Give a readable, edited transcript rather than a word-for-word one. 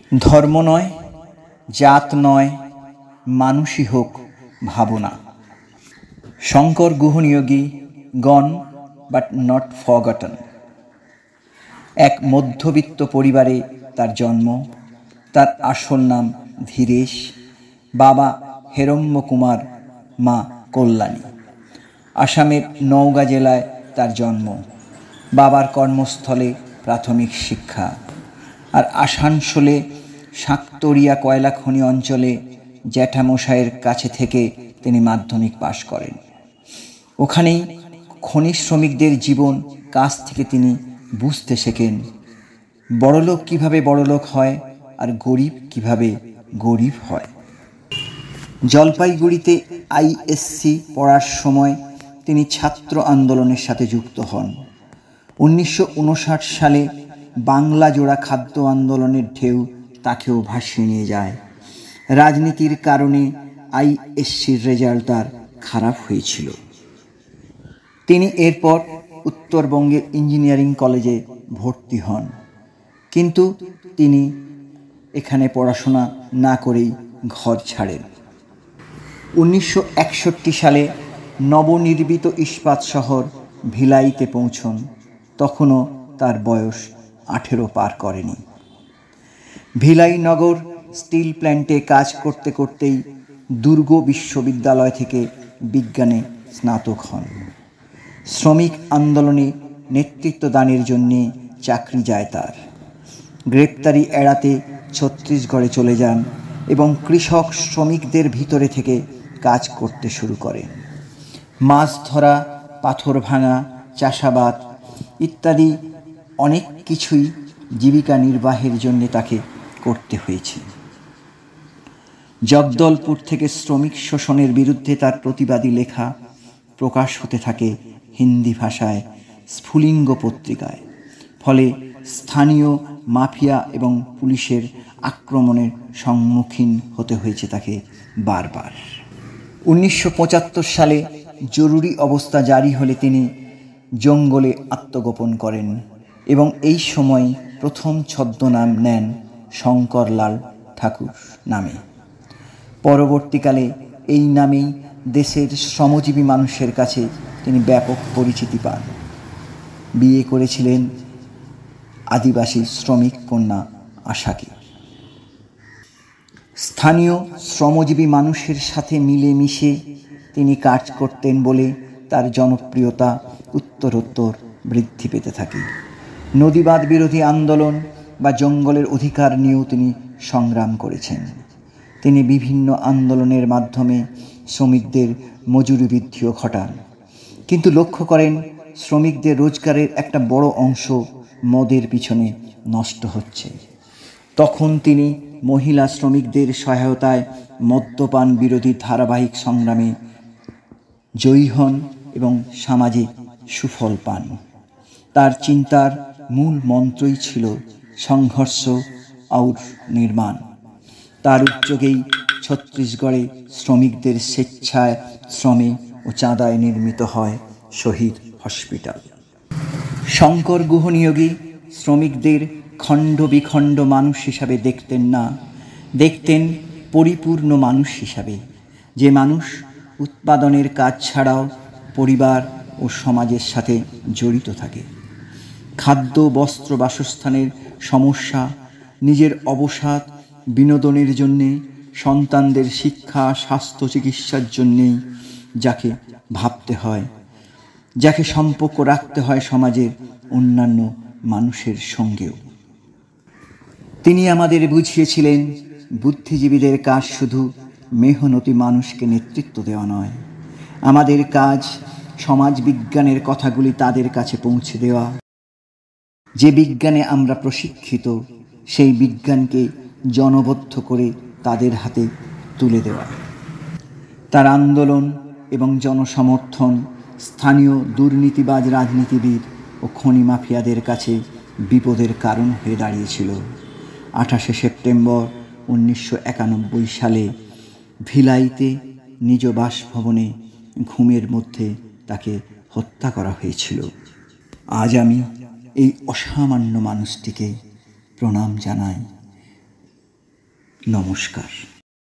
ধর্ম নয়, জাত নয়, মানুষই হোক ভাবনা। Shankar Guha Niyogi, gone but not forgotten. এক মধ্যবিত্ত পরিবারে তার জন্ম। তার আসল নাম ধীরেশ, বাবা হেরম্য কুমার, মা কল্যাণী। আসামের নওগাঁ জেলায় তার জন্ম। বাবার কর্মস্থলে প্রাথমিক শিক্ষা। আর আসানসোলে সাঁকতরিয়া কয়লা খনি অঞ্চলে জ্যাঠামশাইয়ের কাছে থেকে তিনি মাধ্যমিক পাশ করেন। ওখানেই খনি শ্রমিকদের জীবন কাছ থেকে তিনি বুঝতে শেখেন বড়লোক কিভাবে বড়লোক হয় আর গরিব কিভাবে গরিব হয়। জলপাইগুড়িতে আইএসসি পড়ার সময় তিনি ছাত্র আন্দোলনের সাথে যুক্ত হন। 1959 সালে বাংলা জোড়া খাদ্য আন্দোলনের ঢেউ তাকেও ভাসিয়ে নিয়ে যায়। রাজনীতির কারণে আইএসসির রেজাল্ট তার খারাপ হয়েছিল। তিনি এরপর উত্তরবঙ্গের ইঞ্জিনিয়ারিং কলেজে ভর্তি হন, কিন্তু তিনি এখানে পড়াশোনা না করেই ঘর ছাড়েন। 1961 সালে নবনির্মিত ইস্পাত শহর ভিলাইতে পৌঁছন। তখনও তার বয়স 18 পার করেনি। ভিলাই নগর স্টিল প্ল্যান্টে কাজ করতে করতেই দুর্গ বিশ্ববিদ্যালয় থেকে বিজ্ঞানে স্নাতক হন। শ্রমিক আন্দোলনে নেতৃত্ব দানের জন্যে চাকরি যায় তার। গ্রেপ্তারি এড়াতে ছত্তিশগড়ে চলে যান এবং কৃষক শ্রমিকদের ভিতরে থেকে কাজ করতে শুরু করেন। মাছ ধরা, পাথর ভাঙা, চাষাবাদ ইত্যাদি অনেক কিছুই জীবিকা নির্বাহের জন্য তাকে করতে হয়েছে। জগদলপুর থেকে শ্রমিক শোষণের বিরুদ্ধে তার প্রতিবাদী লেখা প্রকাশ হতে থাকে হিন্দি ভাষায় স্ফুলিঙ্গ পত্রিকায়। ফলে স্থানীয় মাফিয়া এবং পুলিশের আক্রমণের সম্মুখীন হতে হয়েছে তাকে বারবার। 1975 সালে জরুরি অবস্থা জারি হলে তিনি জঙ্গলে আত্মগোপন করেন এবং এই সময় প্রথম ছদ্মনাম নেন শঙ্করলাল ঠাকুর নামে। পরবর্তীকালে এই নামেই দেশের শ্রমজীবী মানুষের কাছে তিনি ব্যাপক পরিচিতি পান। বিয়ে করেছিলেন আদিবাসী শ্রমিক কন্যা আশাকে। স্থানীয় শ্রমজীবী মানুষের সাথে মিলেমিশে তিনি কাজ করতেন বলে তার জনপ্রিয়তা উত্তরোত্তর বৃদ্ধি পেতে থাকে। নদীবাদ বিরোধী আন্দোলন বা জঙ্গলের অধিকার নিয়েও তিনি সংগ্রাম করেছেন। তিনি বিভিন্ন আন্দোলনের মাধ্যমে শ্রমিকদের মজুরি বৃদ্ধিও ঘটান, কিন্তু লক্ষ্য করেন শ্রমিকদের রোজগারের একটা বড় অংশ মদের পিছনে নষ্ট হচ্ছে। তখন তিনি মহিলা শ্রমিকদের সহায়তায় মদ্যপান বিরোধী ধারাবাহিক সংগ্রামে জয়ী হন এবং সামাজিক সুফল পান। তার চিন্তার মূল মন্ত্রই ছিল সংঘর্ষ और নির্মাণ। তার উদ্যোগেই ছত্তিশগড়ে শ্রমিকদের স্বেচ্ছায় শ্রমে ও চাঁদায় নির্মিত হয় শহীদ হসপিটাল। শঙ্কর গুহ নিয়োগী শ্রমিকদের খণ্ড বিখণ্ড মানুষ হিসাবে দেখতেন না, দেখতেন পরিপূর্ণ মানুষ হিসাবে, যে মানুষ উৎপাদনের কাজ ছাড়াও পরিবার ও সমাজের সাথে জড়িত থাকে। খাদ্য, বস্ত্র, বাসস্থানের সমস্যা, নিজের অবসাদ, বিনোদনের জন্যে, সন্তানদের শিক্ষা, স্বাস্থ্য, চিকিৎসার জন্যেই যাকে ভাবতে হয়, যাকে সম্পর্ক রাখতে হয় সমাজের অন্যান্য মানুষের সঙ্গেও। তিনি আমাদের বুঝিয়েছিলেন বুদ্ধিজীবীদের কাজ শুধু মেহনতি মানুষকে নেতৃত্ব দেওয়া নয়, আমাদের কাজ সমাজ বিজ্ঞানের কথাগুলি তাদের কাছে পৌঁছে দেওয়া। যে বিজ্ঞানে আমরা প্রশিক্ষিত সেই বিজ্ঞানকে জনবদ্ধ করে তাদের হাতে তুলে দেওয়া। তার আন্দোলন এবং জনসমর্থন স্থানীয় দুর্নীতিবাজ রাজনীতিবিদ ও খনি মাফিয়াদের কাছে বিপদের কারণ হয়ে দাঁড়িয়েছিল। 28 সেপ্টেম্বর 1991 সালে ভিলাইতে নিজ বাসভবনে ঘুমের মধ্যে তাকে হত্যা করা হয়েছিল। আজ আমি এই অসামান্য মানুষটিকে প্রণাম জানাই। নমস্কার।